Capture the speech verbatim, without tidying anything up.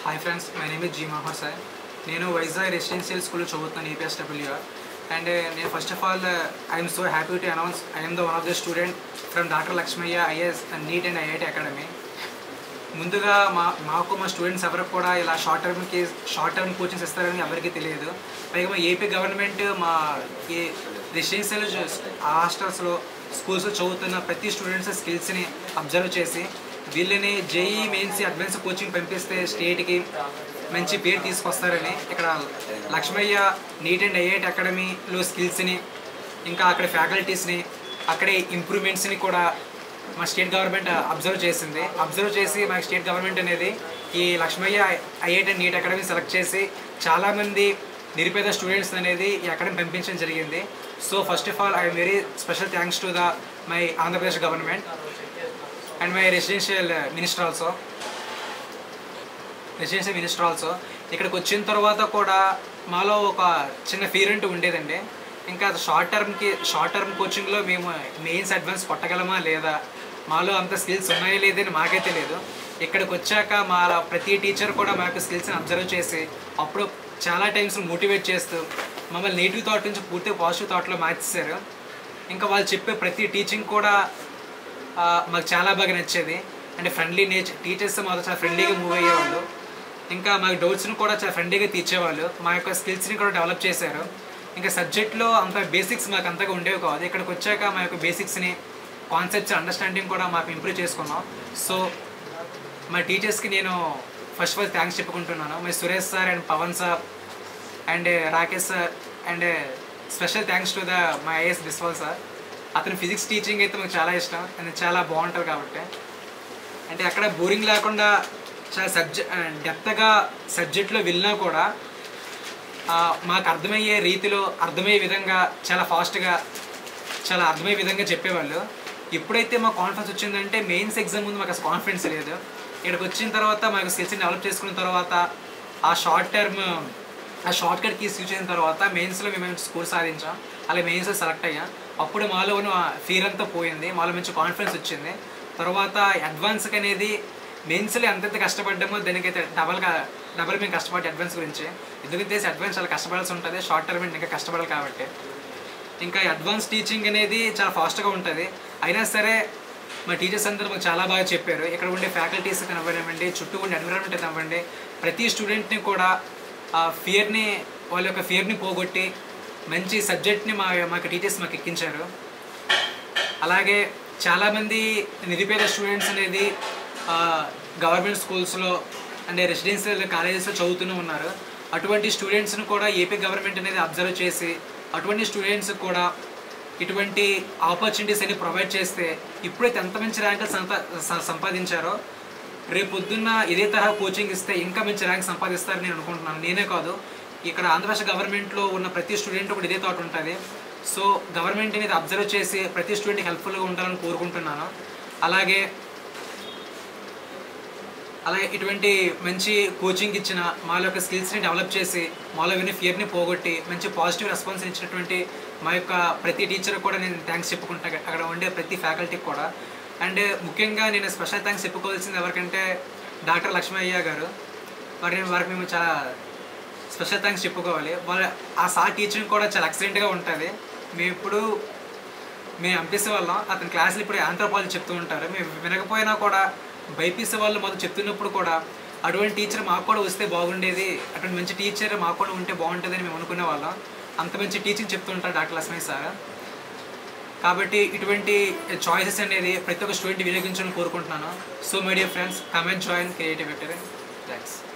Hi friends, my name is G. Mahar Sai. నేను Vizag residential స్కూల్లో చదువుతున్నాను ఏపీఎస్డబ్ల్యూఆర్ అండ్ నేను first of all I'm so happy to announce I'm the one of the student from doctor Lakshmaiah IAS NEET and IIT academy. ముందుగా మా మాకు మా students ఎవరికి కూడా ఇలా షార్ట్ టర్మ్కి షార్ట్ టర్మ్ కోచింగ్స్ ఇస్తారని ఎవరికి తెలియదు. పైగా మా ఏపీ గవర్నమెంట్ మా ఈ రెసిడెన్షియల్ హాస్టల్స్లో స్కూల్స్లో చదువుతున్న ప్రతి స్టూడెంట్స్ స్కిల్స్ని అబ్జర్వ్ చేసి వీళ్ళని జేఈ మెయిన్స్ అడ్వాన్స్ కోచింగ్ పంపిస్తే స్టేట్కి మంచి పేరు తీసుకొస్తారని ఇక్కడ లక్ష్మయ్య నీట్ అండ్ ఐఐటి అకాడమీలో స్కిల్స్ని ఇంకా అక్కడ ఫ్యాకల్టీస్ని అక్కడే ఇంప్రూవ్మెంట్స్ని కూడా మా స్టేట్ గవర్నమెంట్ అబ్జర్వ్ చేసింది. అబ్జర్వ్ చేసి మా స్టేట్ గవర్నమెంట్ అనేది ఈ Lakshmaiah IIT and NEET academy select చేసి చాలామంది నిరుపేద స్టూడెంట్స్ అనేది ఈ అకాడమీ పంపించడం జరిగింది. So first of all I'm very special thanks to the my Andhra Pradesh government and my residential minister also residential minister also ఇక్కడికి వచ్చిన తర్వాత కూడా మాలో ఒక చిన్న ఫీర్ అంటూ ఉండేదండి. ఇంకా షార్ట్ టర్మ్కి షార్ట్ టర్మ్ కోచింగ్లో మేము మెయిన్స్ అడ్వాన్స్ కొట్టగలమా లేదా, మాలో అంత స్కిల్స్ ఉన్నాయో లేదని మాకే తెలియదు. ఇక్కడికి వచ్చాక మా ప్రతి టీచర్ కూడా మాకు స్కిల్స్ని అబ్జర్వ్ చేసి అప్పుడు చాలా టైమ్స్ మోటివేట్ చేస్తూ మమ్మల్ని నెగిటివ్ థాట్ నుంచి పూర్తిగా పాజిటివ్ థాట్లో మార్చేశారు. ఇంకా వాళ్ళు చెప్పే ప్రతి టీచింగ్ కూడా మాకు చాలా బాగా నచ్చేది. అంటే ఫ్రెండ్లీ నేచర్ టీచర్స్ మాతో చాలా ఫ్రెండ్లీగా మూవ్ అయ్యేవాళ్ళు. ఇంకా మాకు డౌట్స్ని కూడా చాలా ఫ్రెండ్లీగా తీర్చేవాళ్ళు. మా యొక్క స్కిల్స్ని కూడా డెవలప్ చేశారు. ఇంకా సబ్జెక్ట్లో అంత బేసిక్స్ మాకు అంతగా ఉండేవి కాదు. ఇక్కడికి వచ్చాక మా యొక్క బేసిక్స్ని కాన్సెప్ట్స్ అండర్స్టాండింగ్ కూడా మాకు ఇంప్రూవ్ చేసుకున్నాం. సో మా టీచర్స్కి నేను ఫస్ట్ ఆఫ్ ఆల్ థ్యాంక్స్ చెప్పుకుంటున్నాను. My Suresh sir and Pavan sir and Rakesh sir and special thanks to the my IAS Biswal sir. అతను ఫిజిక్స్ టీచింగ్ అయితే మాకు చాలా ఇష్టం అండ్ చాలా బాగుంటుంది కాబట్టి అంటే అక్కడ బోరింగ్ లేకుండా చాలా సబ్జెక్ట్ డెప్త్గా సబ్జెక్ట్లో వెళ్ళినా కూడా మాకు అర్థమయ్యే రీతిలో అర్థమయ్యే విధంగా చాలా ఫాస్ట్గా చాలా అర్థమయ్యే విధంగా చెప్పేవాళ్ళు. ఎప్పుడైతే మా కాన్ఫిడెన్స్ వచ్చిందంటే మెయిన్స్ ఎగ్జామ్ ముందు మాకు అసలు కాన్ఫిడెన్స్ లేదు. ఇక్కడికి వచ్చిన తర్వాత మాకు స్కిల్స్ని డెవలప్ చేసుకున్న తర్వాత ఆ షార్ట్ టర్మ్ ఆ షార్ట్ కట్ కీస్ యూజ్ చేసిన తర్వాత మెయిన్స్లో మేము స్కోర్ సాధించాం. అలా మెయిన్స్లో సెలెక్ట్ అయ్యాం. అప్పుడు మాలో ఉన్న ఫీర్ అంతా పోయింది, మాలో మంచి కాన్ఫిడెన్స్ వచ్చింది. తర్వాత అడ్వాన్స్కి అనేది మెయిన్స్లో ఎంతైతే కష్టపడ్డామో దానికైతే డబల్గా డబల్ మేము కష్టపడి అడ్వాన్స్ గురించి ఎందుకంటే అడ్వాన్స్ చాలా కష్టపడాల్సి ఉంటుంది. షార్ట్ టర్మ్ ఇంకా కష్టపడాలి కాబట్టి ఇంకా అడ్వాన్స్ టీచింగ్ అనేది చాలా ఫాస్ట్గా ఉంటుంది. అయినా సరే మా టీచర్స్ అందరూ మాకు చాలా బాగా చెప్పారు. ఇక్కడ ఉండే ఫ్యాకల్టీస్ కనివ్వండి, చుట్టూ ఉండే ఎన్విరాన్మెంట్ కనివ్వండి, ప్రతి స్టూడెంట్ని కూడా ఆ ఫియర్ని వాళ్ళ యొక్క ఫియర్ని పోగొట్టి మంచి సబ్జెక్ట్ని మా మాకు టీచర్స్ మాకు ఎక్కించారు. అలాగే చాలామంది నిరుపేద స్టూడెంట్స్ అనేది గవర్నమెంట్ స్కూల్స్లో అంటే రెసిడెన్షియల్ కాలేజెస్లో చదువుతూనే ఉన్నారు. అటువంటి స్టూడెంట్స్ని కూడా ఏపీ గవర్నమెంట్ అనేది అబ్జర్వ్ చేసి అటువంటి స్టూడెంట్స్ కూడా ఇటువంటి ఆపర్చునిటీస్ అన్ని ప్రొవైడ్ చేస్తే ఇప్పుడైతే ఎంత మంచి ర్యాంకులు సంపా సంపాదించారో రేపు పొద్దున్న ఇదే తరహా కోచింగ్ ఇస్తే ఇంకా మంచి ర్యాంక్ సంపాదిస్తారని నేను అనుకుంటున్నాను. నేనే కాదు, ఇక్కడ ఆంధ్రప్రదేశ్ గవర్నమెంట్లో ఉన్న ప్రతి స్టూడెంట్ కూడా ఇదే థాట్ ఉంటుంది. సో గవర్నమెంట్ అనేది అబ్జర్వ్ చేసి ప్రతి స్టూడెంట్కి హెల్ప్ఫుల్గా ఉండాలని కోరుకుంటున్నాను. అలాగే అలాగే ఇటువంటి మంచి కోచింగ్ ఇచ్చిన మాలో యొక్క స్కిల్స్ని డెవలప్ చేసి మాలో విని ఫియర్ని పోగొట్టి మంచి పాజిటివ్ రెస్పాన్స్ ఇచ్చినటువంటి మా యొక్క ప్రతి టీచర్ కూడా నేను థ్యాంక్స్ చెప్పుకుంటాను, అక్కడ ఉండే ప్రతి ఫ్యాకల్టీకి కూడా. అండ్ ముఖ్యంగా నేను స్పెషల్ థ్యాంక్స్ చెప్పుకోవాల్సింది ఎవరికంటే డాక్టర్ లక్ష్మయ్య గారు. మరి వారికి మేము చాలా స్పెషల్ థ్యాంక్స్ చెప్పుకోవాలి. వాళ్ళ ఆ సార్ టీచింగ్ కూడా చాలా ఎక్సలెంట్గా ఉంటుంది. మేము ఇప్పుడు మేము ఎంపీసీ వాళ్ళం, అతని క్లాసులు ఇప్పుడు ఆంథ్రోపాలజీ చెప్తూ ఉంటారు. మేము వినకపోయినా కూడా బైపీసీ వాళ్ళు మొదలు చెప్తున్నప్పుడు కూడా అటువంటి టీచర్ మాకు కూడా వస్తే బాగుండేది, అటువంటి మంచి టీచర్ మాకు కూడా ఉంటే బాగుంటుందని మేము అనుకునే వాళ్ళం. అంత మంచి టీచింగ్ చెప్తూ ఉంటారు డాక్టర్ లక్ష్మయ్య సార్. కాబట్టి ఇటువంటి చాయిసెస్ అనేది ప్రతి ఒక్క స్టూడెంట్ వినియోగించాలని కోరుకుంటున్నాను. So my dear friends, come and join creative vector. Thanks.